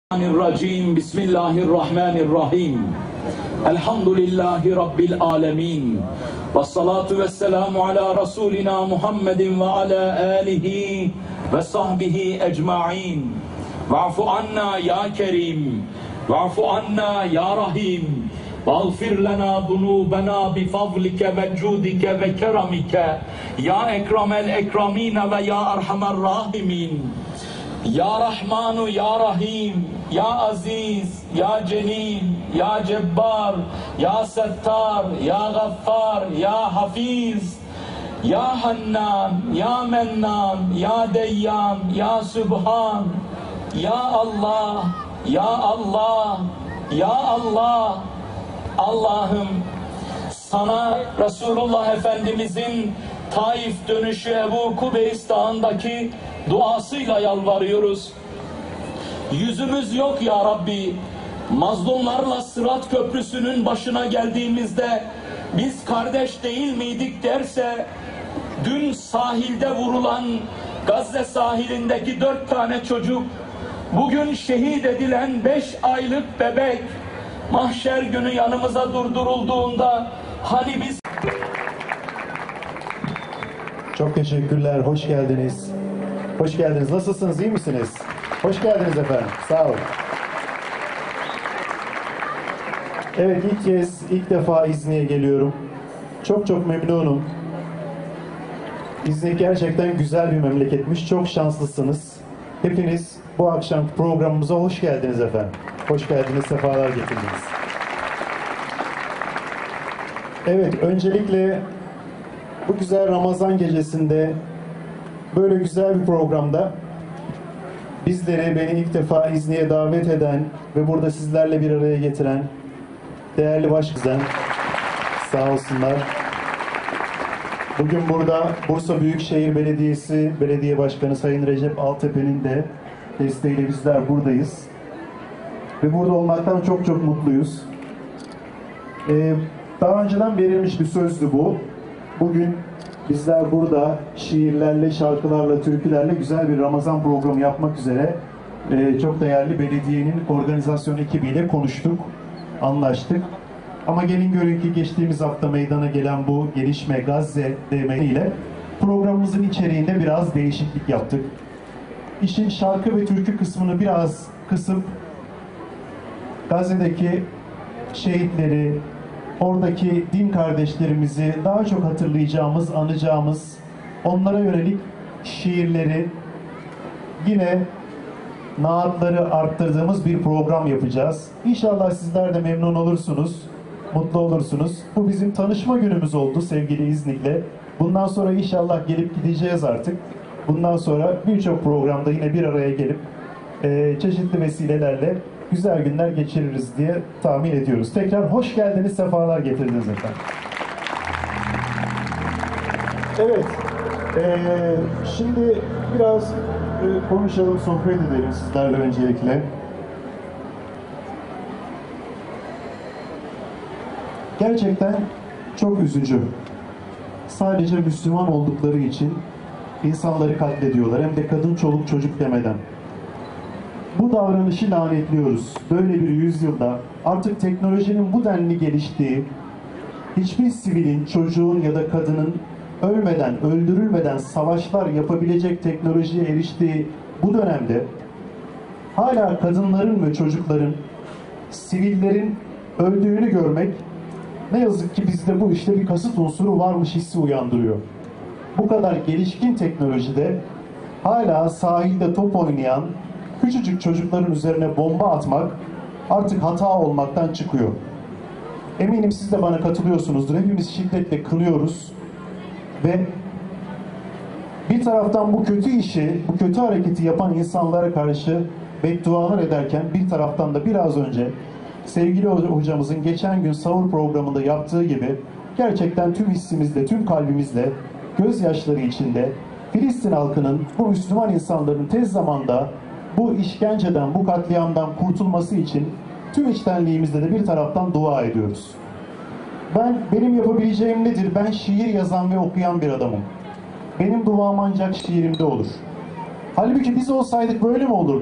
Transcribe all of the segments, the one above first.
Bismillahirrahmanirrahim. Bismillahirrahmanirrahim. Elhamdülillahi Rabbil alemin. Ve salatu ve selamu ala Resulina Muhammedin ve ala alihi ve sahbihi ecma'in. Va'fu anna ya Kerim. Va'fu anna ya Rahim. Vağfir lana zunubena bifadlike ve cudike ve keramike. Ya ekremel ekramine ve ya erhamer rahimin. Ya Rahmanu Ya Rahim, Ya Aziz, Ya Celil, Ya Cebbar, Ya Settar, Ya Gaffar, Ya Hafiz, Ya Hannan, Ya Mennan, Ya Deyyan, Ya Sübhan, Ya Allah, Ya Allah, Ya Allah. Allah'ım sana Resulullah Efendimizin Taif dönüşü Ebu Kubeys Dağı'ndaki duasıyla yalvarıyoruz. Yüzümüz yok ya Rabbi. Mazlumlarla Sırat Köprüsü'nün başına geldiğimizde biz kardeş değil miydik derse, dün sahilde vurulan Gazze sahilindeki 4 tane çocuk, bugün şehit edilen 5 aylık bebek mahşer günü yanımıza durdurulduğunda hani biz... Çok teşekkürler, hoş geldiniz. Hoş geldiniz. Nasılsınız, iyi misiniz? Hoş geldiniz efendim, sağ olun. Evet, ilk defa İznik'e geliyorum. Çok memnunum. İznik gerçekten güzel bir memleketmiş, çok şanslısınız. Hepiniz bu akşam programımıza hoş geldiniz efendim. Hoş geldiniz, sefalar getirdiniz. Evet, öncelikle bu güzel Ramazan gecesinde böyle güzel bir programda bizleri, beni ilk defa İznik'e davet eden ve burada sizlerle bir araya getiren değerli başkanlar, sağ olsunlar. Bugün burada Bursa Büyükşehir Belediyesi Belediye Başkanı Sayın Recep Altepe'nin de desteğiyle bizler buradayız. Ve burada olmaktan çok mutluyuz. Daha önceden verilmiş bir sözdü bu. Bugün bizler burada şiirlerle, şarkılarla, türkülerle güzel bir Ramazan programı yapmak üzere çok değerli belediyenin organizasyon ekibiyle konuştuk, anlaştık. Ama gelin görün ki geçtiğimiz hafta meydana gelen bu gelişme Gazze ile programımızın içeriğinde biraz değişiklik yaptık. İşin şarkı ve türkü kısmını biraz kısıp Gazze'deki şehitleri, oradaki din kardeşlerimizi daha çok hatırlayacağımız, anacağımız, onlara yönelik şiirleri, yine naatları arttırdığımız bir program yapacağız. İnşallah sizler de memnun olursunuz, mutlu olursunuz. Bu bizim tanışma günümüz oldu sevgili İznik'le. Bundan sonra inşallah gelip gideceğiz artık. Bundan sonra birçok programda yine bir araya gelip çeşitli vesilelerle güzel günler geçiririz diye tahmin ediyoruz. Tekrar hoş geldiniz, sefalar getirdiniz efendim. Evet, şimdi biraz konuşalım, sohbet edelim sizlerle öncelikle. Gerçekten çok üzücü. Sadece Müslüman oldukları için insanları katlediyorlar. Hem de kadın, çoluk, çocuk demeden. Bu davranışı lanetliyoruz. Böyle bir yüzyılda artık teknolojinin bu denli geliştiği, hiçbir sivilin, çocuğun ya da kadının ölmeden, öldürülmeden savaşlar yapabilecek teknolojiye eriştiği bu dönemde hala kadınların ve çocukların, sivillerin öldüğünü görmek ne yazık ki bizde bu işte bir kasıt unsuru varmış hissi uyandırıyor. Bu kadar gelişkin teknolojide hala sahilde top oynayan küçücük çocukların üzerine bomba atmak artık hata olmaktan çıkıyor. Eminim siz de bana katılıyorsunuzdur. Hepimiz şiddetle kınıyoruz ve bir taraftan bu kötü işi, bu kötü hareketi yapan insanlara karşı beddualar ederken bir taraftan da biraz önce sevgili hocamızın geçen gün sahur programında yaptığı gibi gerçekten tüm hissimizle, tüm kalbimizle, gözyaşları içinde Filistin halkının, bu Müslüman insanların tez zamanda bu işkenceden, bu katliamdan kurtulması için tüm içtenliğimizle de bir taraftan dua ediyoruz. Benim yapabileceğim nedir? Ben şiir yazan ve okuyan bir adamım. Benim duam ancak şiirimde olur. Halbuki biz olsaydık böyle mi olurduk?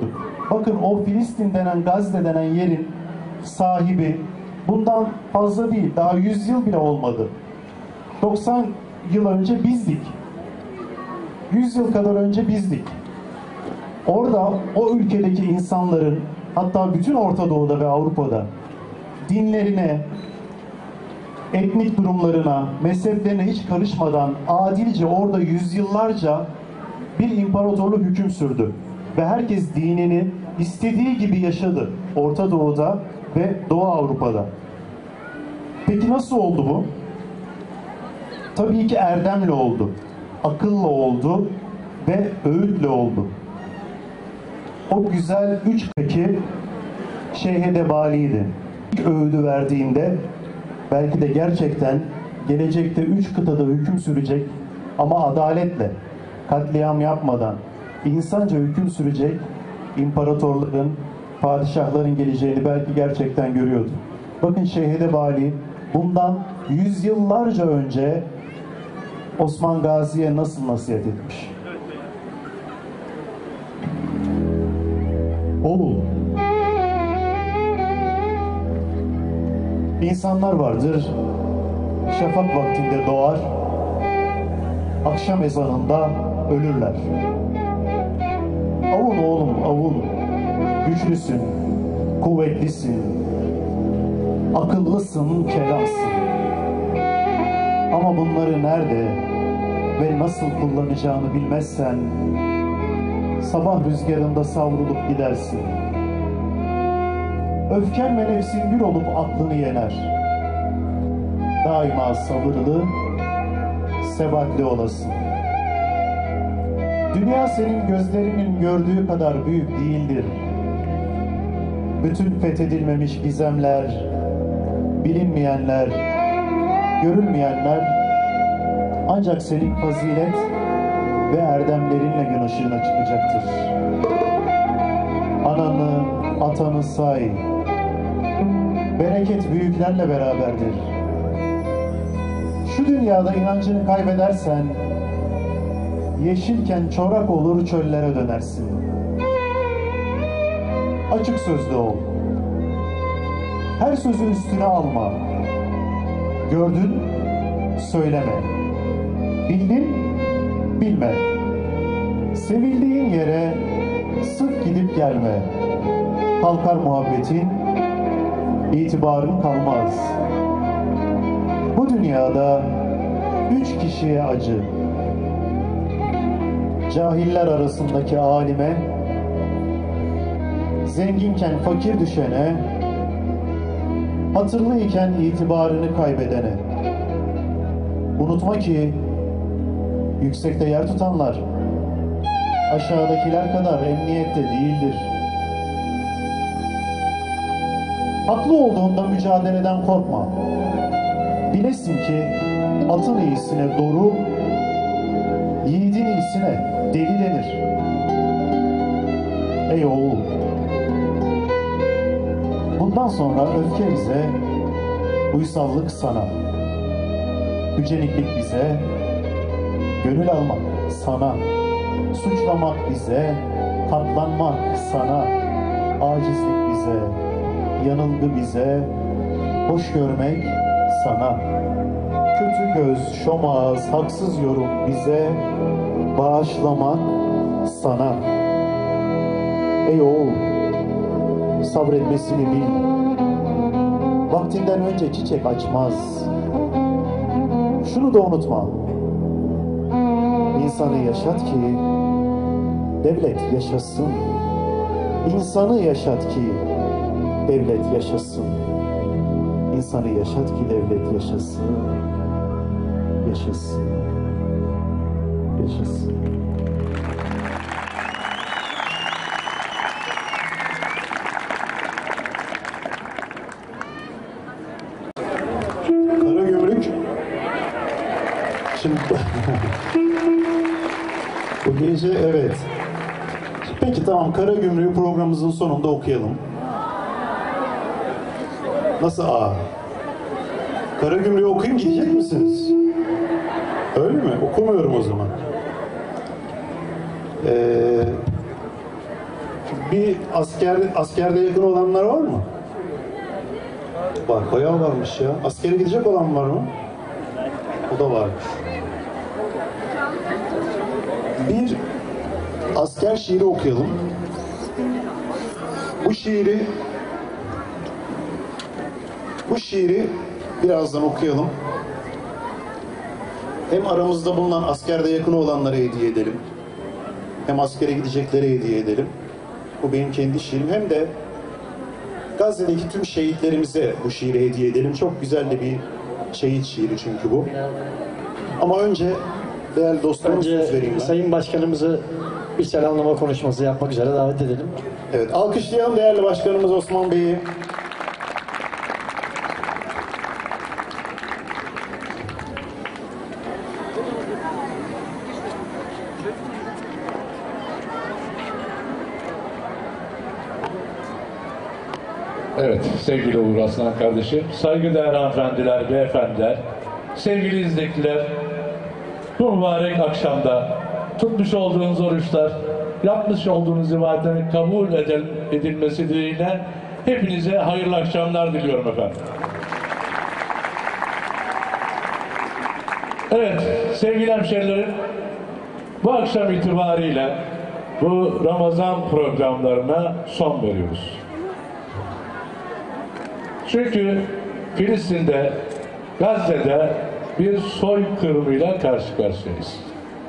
Bakın o Filistin denen, Gazze denen yerin sahibi bundan fazla değil, daha 100 yıl bile olmadı. 90 yıl önce bizdik. 100 yıl kadar önce bizdik. Orada o ülkedeki insanların, hatta bütün Orta Doğu'da ve Avrupa'da dinlerine, etnik durumlarına, mezheplerine hiç karışmadan adilce orada yüzyıllarca bir imparatorluk hüküm sürdü. Ve herkes dinini istediği gibi yaşadı Orta Doğu'da ve Doğu Avrupa'da. Peki nasıl oldu bu? Tabii ki erdemle oldu, akılla oldu ve öğütle oldu. O güzel üç peki Şeyh Edebali'ydi. İlk öğüdü verdiğinde belki de gerçekten gelecekte 3 kıtada hüküm sürecek ama adaletle, katliam yapmadan, insanca hüküm sürecek imparatorların, padişahların geleceğini belki gerçekten görüyordu. Bakın Şeyh Edebali bundan yüzyıllarca önce Osman Gazi'ye nasıl nasihat etmiş. Oğul, insanlar vardır, şafak vaktinde doğar, akşam ezanında ölürler. Avun oğlum, avun, güçlüsün, kuvvetlisin, akıllısın, kelamsın. Ama bunları nerede ve nasıl kullanacağını bilmezsen sabah rüzgarında savrulup gidersin. Öfken ve nefsin bir olup aklını yener. Daima sabırlı, sebatli olasın. Dünya senin gözlerinin gördüğü kadar büyük değildir. Bütün fethedilmemiş gizemler, bilinmeyenler, görülmeyenler ancak senin fazilet ve erdemlerinle gün ışığına çıkacaktır. Ananı, atanı say. Bereket büyüklerle beraberdir. Şu dünyada inancını kaybedersen, yeşilken çorak olur çöllere dönersin. Açık sözlü ol. Her sözü üstüne alma. Gördün, söyleme. Bildin, bilme. Sevildiğin yere sık gidip gelme. Kalkar muhabbetin, itibarın kalmaz. Bu dünyada 3 kişiye acı. Cahiller arasındaki alime, zenginken fakir düşene, hatırlıyken itibarını kaybedene. Unutma ki yüksekte yer tutanlar aşağıdakiler kadar emniyette değildir. Haklı olduğunda mücadeleden korkma. Bilesin ki atın iyisine doğru, yiğidin iyisine deli denir. Ey oğul! Bundan sonra öfke bize, uysallık sana. Güceniklik bize, gönül almak sana. Suçlamak bize, katlanmak sana. Acizlik bize, yanılgı bize, hoş görmek sana. Kötü göz, şomaz, haksız yorum bize, bağışlamak sana. Ey oğul! Sabretmesini bil. Vaktinden önce çiçek açmaz. Şunu da unutma. İnsanı yaşat ki devlet yaşasın. İnsanı yaşat ki devlet yaşasın. İnsanı yaşat ki devlet yaşasın. Yaşasın. Yaşasın. Karagümrük. Şimdi bu gece evet. Peki tamam, Karagümrük'ü programımızın sonunda okuyalım. Nasıl A? Karagümrük'ü okuyayım diyecek misiniz? Öyle mi? Okumuyorum o zaman. Bir askerde yakın olanlar var mı? Var, bayağı varmış ya. Askere gidecek olan var mı? O da varmış. Bir asker şiiri okuyalım. Bu şiiri birazdan okuyalım. Hem aramızda bulunan askerde yakın olanlara hediye edelim. Hem askere gideceklere hediye edelim. Bu benim kendi şiirim. Hem de Gazze'deki tüm şehitlerimize bu şiiri hediye edelim. Çok güzel de bir şehit şiiri çünkü bu. Ama önce değerli dostlarıma söz vereyim ben. Sayın Başkanımızı bir selamlama konuşması yapmak üzere davet edelim. Evet, alkışlayalım değerli başkanımız Osman Bey'i. Evet, sevgili Uğur Aslan kardeşim, saygıdeğer hanımefendiler, beyefendiler, sevgili izleyiciler, bu mübarek akşamda tutmuş olduğunuz oruçlar, yapmış olduğunuz ibadetlerin kabul edilmesi dileğiyle hepinize hayırlı akşamlar diliyorum efendim. Evet, sevgili hemşehrilerim, bu akşam itibariyle bu Ramazan programlarına son veriyoruz. Çünkü Filistin'de, Gazze'de bir soykırımıyla karşı karşıyayız.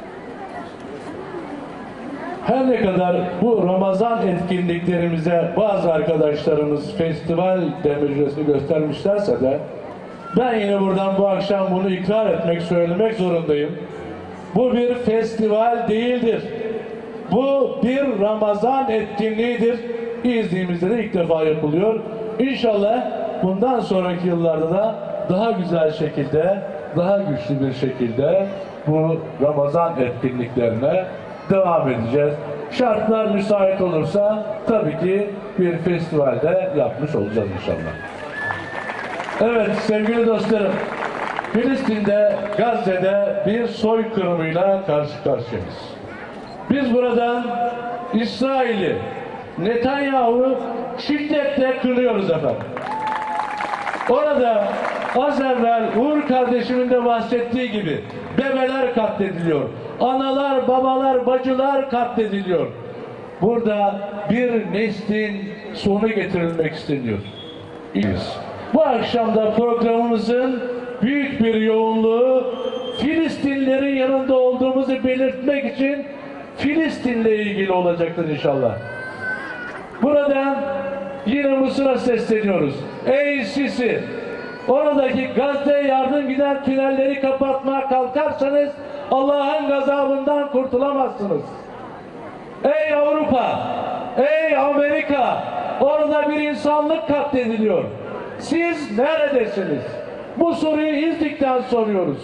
Her ne kadar bu Ramazan etkinliklerimize bazı arkadaşlarımız festival derecesini göstermişlerse de ben yine buradan bu akşam bunu ikrar etmek, söylemek zorundayım. Bu bir festival değildir. Bu bir Ramazan etkinliğidir. İzninizle de ilk defa yapılıyor. İnşallah bundan sonraki yıllarda da daha güzel şekilde, daha güçlü bir şekilde bu Ramazan etkinliklerine devam edeceğiz. Şartlar müsait olursa tabii ki bir festivalde yapmış olacağız inşallah. Evet sevgili dostlarım, Filistin'de, Gazze'de bir soykırımıyla karşı karşıyayız. Biz buradan İsrail'i, Netanyahu şiddetle kınıyoruz efendim. Orada az evvel Uğur kardeşimin de bahsettiği gibi bebeler katlediliyor. Analar, babalar, bacılar katlediliyor. Burada bir neslin sonu getirilmek isteniyor. Bu akşamda programımızın büyük bir yoğunluğu Filistinlilerin yanında olduğumuzu belirtmek için Filistin'le ilgili olacaktır inşallah. Buradan yine Mısır'a sesleniyoruz. Ey Sisi, oradaki Gazze'ye yardım giden tünelleri kapatmaya kalkarsanız Allah'ın gazabından kurtulamazsınız. Ey Avrupa, ey Amerika, orada bir insanlık katlediliyor. Siz neredesiniz? Bu soruyu İznik'ten soruyoruz.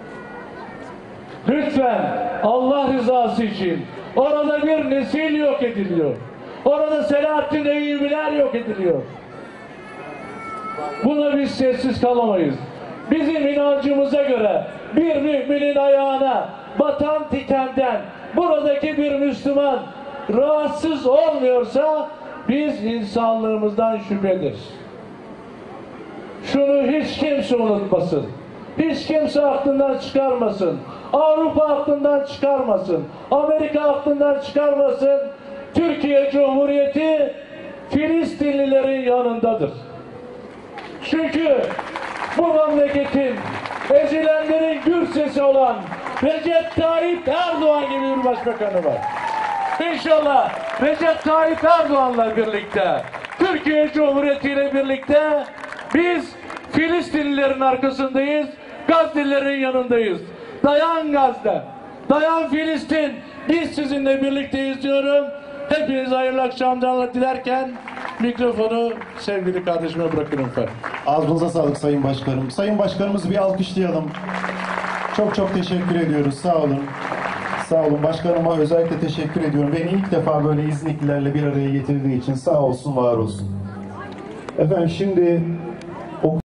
Lütfen Allah rızası için orada bir nesil yok ediliyor. Orada Selahattin Eyyubiler yok ediliyor. Buna biz sessiz kalamayız. Bizim inancımıza göre bir müminin ayağına batan dikenden buradaki bir Müslüman rahatsız olmuyorsa biz insanlığımızdan şüpheliyiz. Şunu hiç kimse unutmasın. Hiç kimse aklından çıkarmasın. Avrupa aklından çıkarmasın. Amerika aklından çıkarmasın. Türkiye Cumhuriyeti Filistinlilerin yanındadır. Çünkü bu memleketin ezilenlerin gür sesi olan Recep Tayyip Erdoğan gibi bir başbakanı var. İnşallah Recep Tayyip Erdoğan'la birlikte, Türkiye Cumhuriyeti ile birlikte biz Filistinlilerin arkasındayız, Gazze'lilerin yanındayız. Dayan Gazze, dayan Filistin, biz sizinle birlikteyiz diyorum. Hepinize hayırlı akşamlar dilerken mikrofonu sevgili kardeşime bırakırım efendim. Ağzınıza sağlık Sayın Başkanım. Sayın Başkanımızı bir alkışlayalım. Çok çok teşekkür ediyoruz. Sağ olun. Sağ olun. Başkanıma özellikle teşekkür ediyorum. Beni ilk defa böyle İzniklilerle bir araya getirdiği için sağ olsun, var olsun. Efendim şimdi